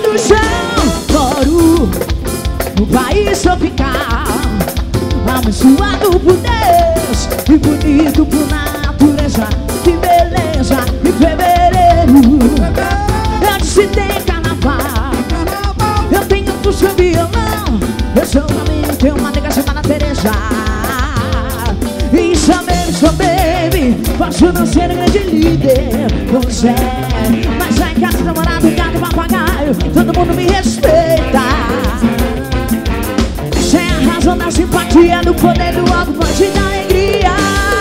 no chão. Moro no país tropical, abençoado por Deus e bonito por natureza. Que beleza em fevereiro, onde se tem carnaval. Eu tenho puxo violão, eu sou um amigo, tenho uma nega chamada Teresa. E sou baby, posso não ser grande líder, você, mas já em casa, namorado, gato e papagaio, todo mundo me respeita. Essa é a razão da simpatia, do poder do alto, forte da alegria.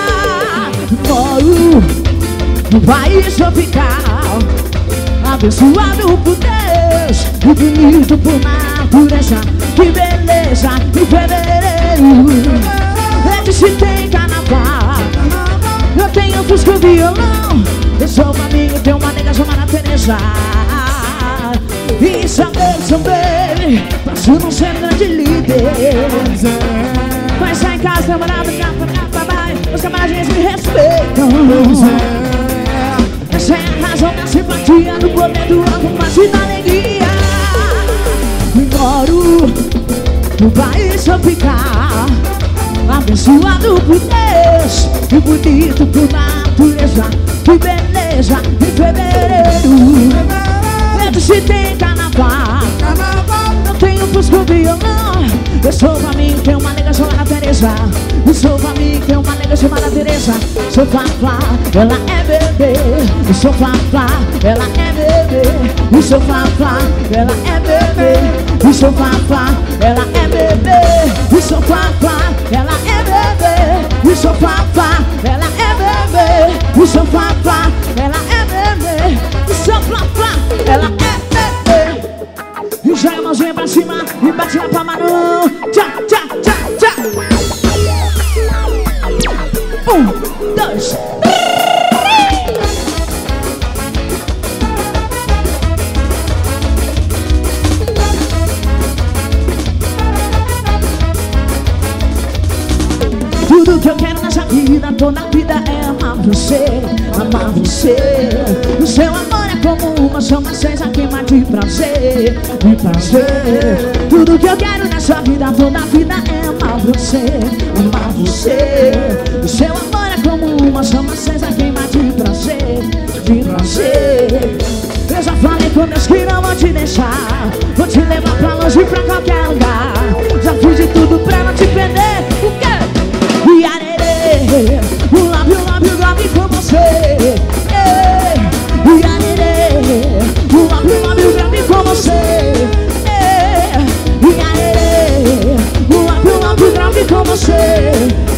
Moro no país tropical, abençoado por Deus e bonito por natureza. Que beleza em fevereiro, onde se tem carnaval. Eu tenho fusco e violão, eu sou um amigo, tenho uma nega chamada Teresa. E sou baby, posso não ser grande líder, mas sai em casa, namorado, papai, os camaradinhos me respeitam. Essa é a razão da simpatia, do poder do alto, mas e da alegria. Moro no país tropical, abençoado por Deus e bonito por natureza. Que beleza em fevereiro, onde se tem carnaval. Eu tenho fusco violão, eu sou pra mim, tenho uma nega chamada Teresa. Eu sou pra mim, tenho uma nega chamada Teresa. Sou Fafá, ela é bebê. Eu sou Fafá, ela é bebê. Eu sou Fafá, ela é bebê. Eu sou Fafá, ela é bebê. Eu sou Fafá, ela é bebê. Eu sou Fafá, ela é bebê. Eu sou Fafá, ela é bebê. Eu sou Fafá, ela é bebê. E joga a mãozinha pra cima e bate na palma no tchá, tchá, tchá, tchá. 1, 2, 3. Tudo que eu quero nessa vida, toda a vida é amar você, amar você. O seu amor é como uma chama acesa, queima de prazer, de prazer. Tudo que eu quero nessa vida, toda a vida é amar você, amar você. O seu amor é como uma chama acesa, queima de prazer, de prazer. Eu já falei com Deus que não vou te deixar, vou te levar pra longe, pra qualquer lugar. Já fiz de tudo pra não te perder. O quê? E arerê, o lábio grave com você. E arerê, o lábio grave com você. E arerê, o lábio grave com você.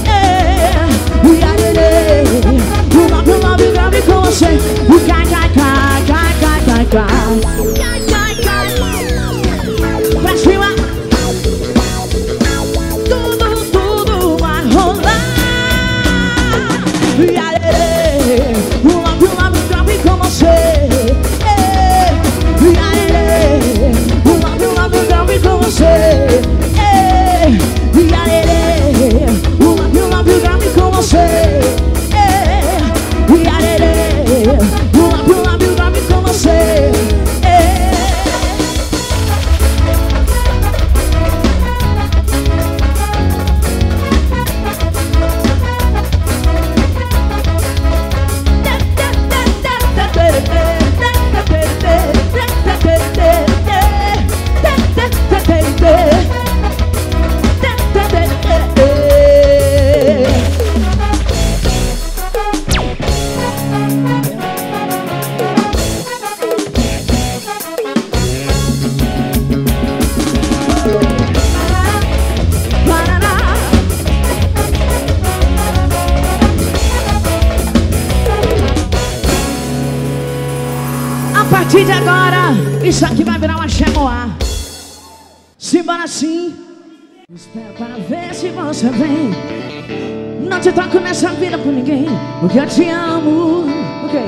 E arerê, o lábio grave com você. E cai, cai, cai, cai, cai, cai, cai. Cai, cai, cai. Pra cima. Tudo vai rolar. E arerê, o lábio grave com você. E arerê, o lábio grave com você. E arerê, o lábio grave com você. E arerê, o lábio grave com você. A partir de agora, isso aqui vai virar uma chemoá. Simbora assim. Espero para ver se você vem. Não te troco nessa vida por ninguém, porque eu te amo. Ok.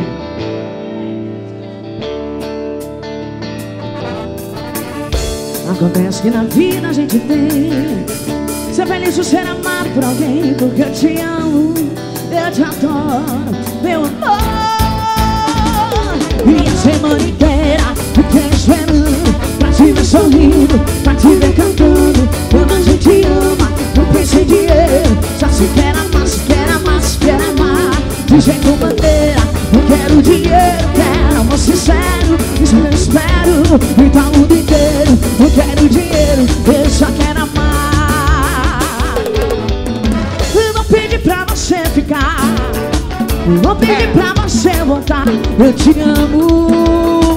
Acontece que na vida a gente tem ser feliz ou ser amado por alguém, porque eu te amo, eu te adoro, meu amor. E a semana inteira eu fiquei esperando isso eu espero. E tá o mundo inteiro. Não quero dinheiro, eu só quero amar. Eu vou pedir pra você ficar. Eu vou pedir pra você voltar. Eu te amo.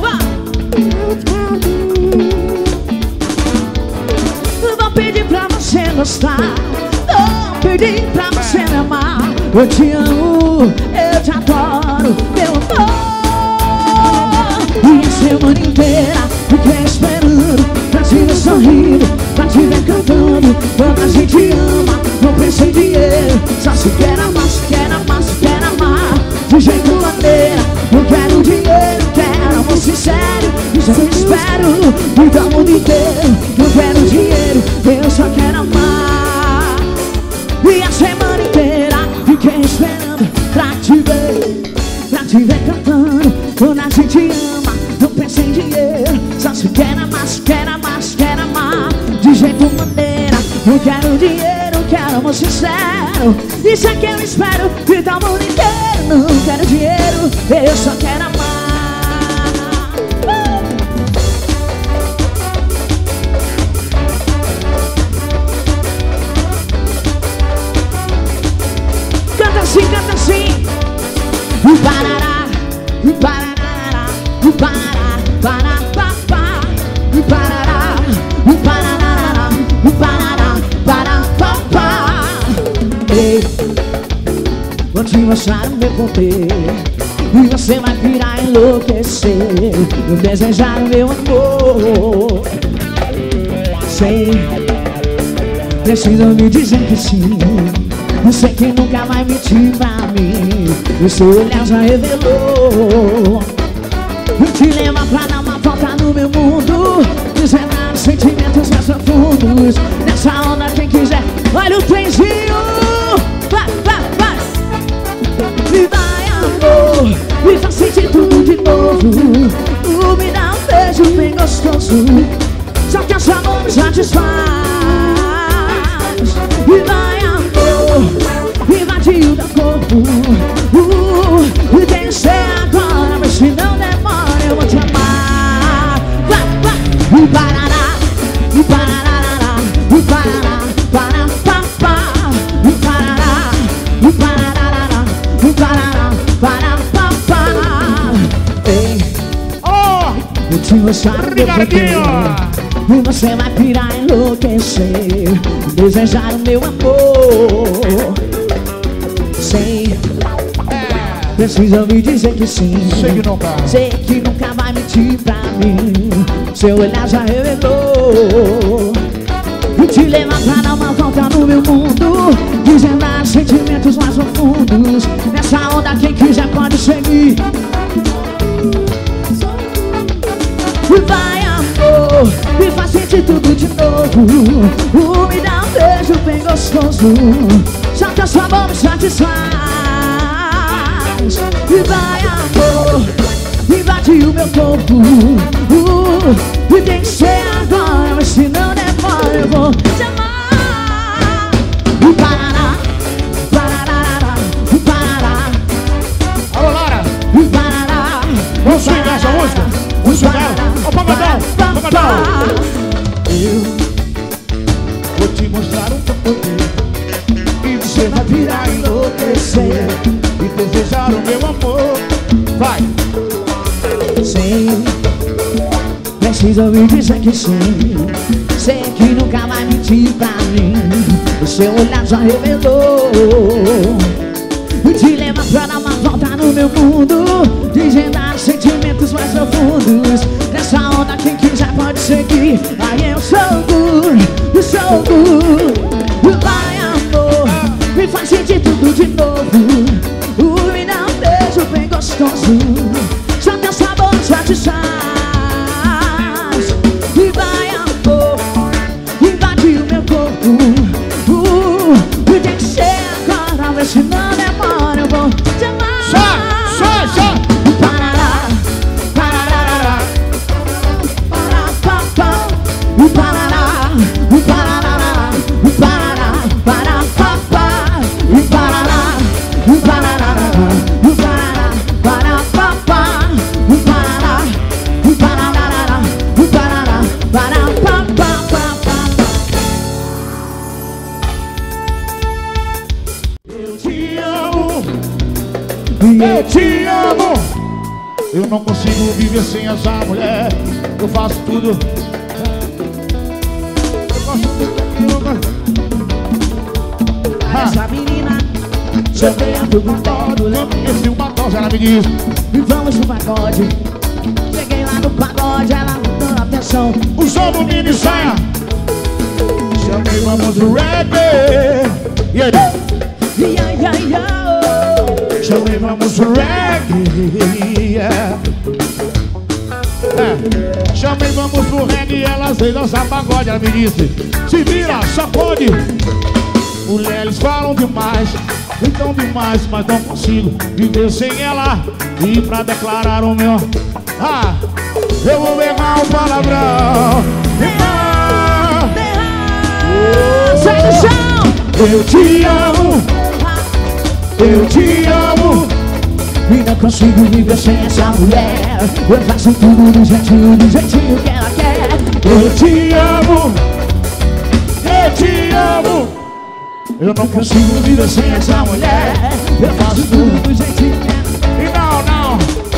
Eu vou pedir pra você gostar. Vou pedir pra você me amar. Eu te amo, eu te adoro, meu amor. E a semana inteira fiquei esperando pra te ver sorrindo, pra te ver cantando. Quando a gente ama, não pensa em dinheiro. Só se quer amar, se quer amar, se quer amar. De jeito maneira, não quero dinheiro, quero amor sincero. Isso eu espero, me dá o mundo inteiro. Não quero dinheiro, eu só quero amar. E a semana inteira fiquei esperando pra te ver cantando. Quando a gente ama, não pensa em dinheiro. Só se quer amar, se quer amar, se quer amar. De jeito maneira, não quero dinheiro, quero amor sincero. Isso é que eu espero, me dá o mundo inteiro. Não quero dinheiro, eu só quero amar. Canta assim, canta assim. O parará, o parará, o parará, pará, papá. O parará, o parará, o parará, pará, papá. Ei, vou te mostrar o meu poder e você vai virar enlouquecer. Vou desejar o meu amor. Sei, precisa me dizer que sim. Eu sei que nunca vai mentir pra mim. O seu olhar já revelou. Eu te levo pra dar uma volta no meu mundo, desvendar sentimentos mais profundos. Nessa onda quem quiser, olha o trenzinho. Vai, vai, vai. Me vai amor, me faz sentir tudo de novo. Me dá um beijo bem gostoso, só que a sua mão me satisfaz. Me vai amor, invadiu meu corpo. Tem que ser agora, mas se não demora eu vou te amar. Vai, vai. O parará, o parará, o parará, pará, papá. O parará, o parará, o parará, pará, papá. Ei, vou te mostrar o meu poder e você vai pirar, enlouquecer, desejar o meu amor. Sei, precisa me dizer que sim. Sei que nunca vai mentir pra mim. Seu olhar já revelou. E te levar pra dar uma volta no meu mundo, desvendar sentimentos mais profundos. Nessa onda quem quiser pode seguir. Vai amor, me faz sentir tudo de novo. Me dá um beijo bem gostoso, só que a sua mão me satisfaz. E vai amor, invadiu meu corpo. E tem que ser agora, mas se não demora eu vou te amar. O parará, parará, o parará. Alô, Lara! O parará, vamos swingar essa música? Vamos swingar? Ó, pagodão! Pagodão! Eu vou te mostrar um poder e você vai virar, enlouquecer e desejar o meu amor. Vai! Sei, precisa me dizer que sim. Sei que nunca vai mentir pra mim. O seu olhar já revelou. Te leva pra dar uma volta no meu mundo, desvendar sentimentos mais profundos. Nessa onda quem quiser pode seguir. Aí eu sou good, eu sou good. Vai amor, me faz sentir tudo de novo. Me dá um beijo bem gostoso, só que essa boca satisfaz. E vai amor, invadiu meu corpo. Tem que ser agora, mas se não demora eu vou te amar. Só! Parará, parará, pará, papá. Eu não consigo viver sem essa mulher. Eu faço tudo. Eu faço tudo. Essa menina, joguei a tudo todo. Esse uma cosa, ela me diz: e vamos no pagode. Cheguei lá no pagode, ela me deu atenção. usando mini saia. Chamei, vamos no reggae. E aí? Chamei, vamos no reggae. Yeah. Chamei, vamos pro reggae. Ela sei dançar pagode. Ela me disse: se vira, sacode. Mulheres falam demais, gritam demais, mas não consigo viver sem ela. E pra declarar o meu, eu vou berrar um palavrão. Sai do chão! Eu te amo, eu te amo. E não consigo viver sem essa mulher. Eu faço tudo do jeitinho que ela quer. Eu te amo, eu te amo. Eu não consigo viver sem essa mulher. Eu faço tudo do jeitinho que ela quer. E não,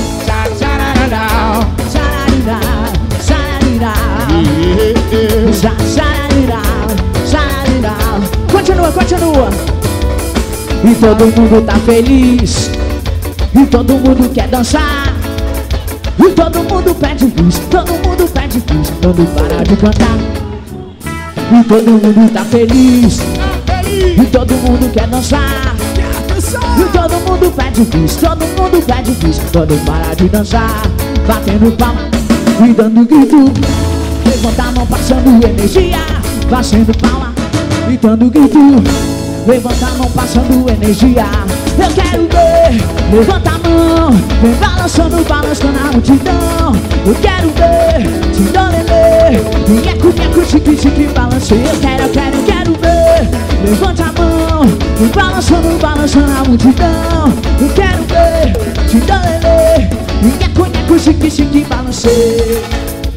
Continua. E todo mundo tá feliz. E todo mundo quer dançar. E todo mundo pede bis. Todo mundo pede bis. Quando para de cantar. E todo mundo tá feliz. E todo mundo quer dançar. E todo mundo pede bis. Todo mundo pede bis. Quando para de dançar. Batendo palma e dando grito. Levanta a mão passando energia. Fazendo palma e dando grito. Levanta a mão passando energia. Eu quero ver. Levanta a mão. Vem balançando, balançando a multidão. Eu quero ver. Tindolelê. Nheco, nheco, chique, chique, balanceio. Eu quero ver. Levanta a mão. Vem balançando, balançando a multidão. Eu quero ver. Tindolelê. Nheco, nheco, chique, chique, balanceio.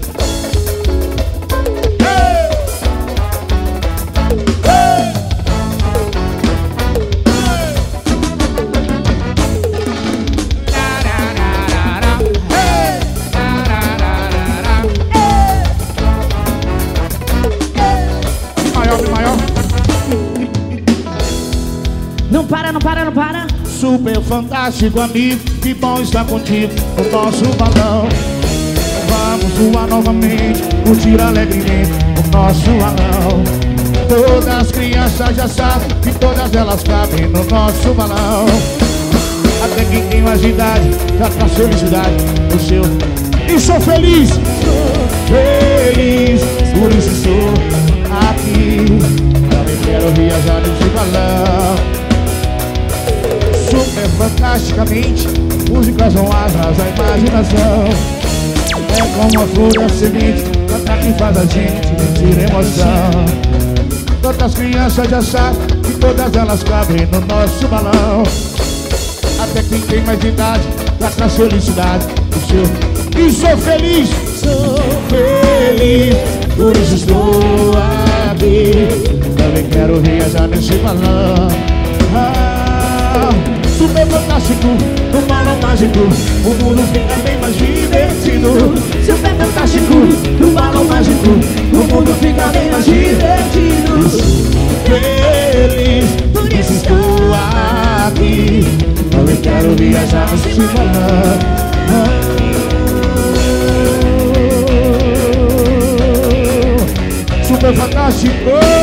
Não para. Super fantástico, amigo, que bom estar contigo no nosso balão. Vamos voar novamente, curtir alegremente o nosso balão. Todas as crianças já sabem que todas elas cabem no nosso balão. Até quem tem mais idade já traz felicidade no seu. E sou feliz, por isso estou aqui. Também quero viajar nesse balão. Super fantasticamente, músicas são asas da imaginação. É como a flor e a semente, cantar que faz a gente sentir emoção. Todas as crianças já sabem que todas elas cabem no nosso balão. Até quem tem mais idade já traz felicidade no seu. E sou feliz, por isso estou aqui. Também quero viajar nesse balão. Super fantástico, no balão mágico, o mundo fica bem mais divertido. Super fantástico, no balão mágico, o mundo fica bem mais divertido. Feliz, por isso estou aqui. Também quero viajar nesse balão. Super fantástico.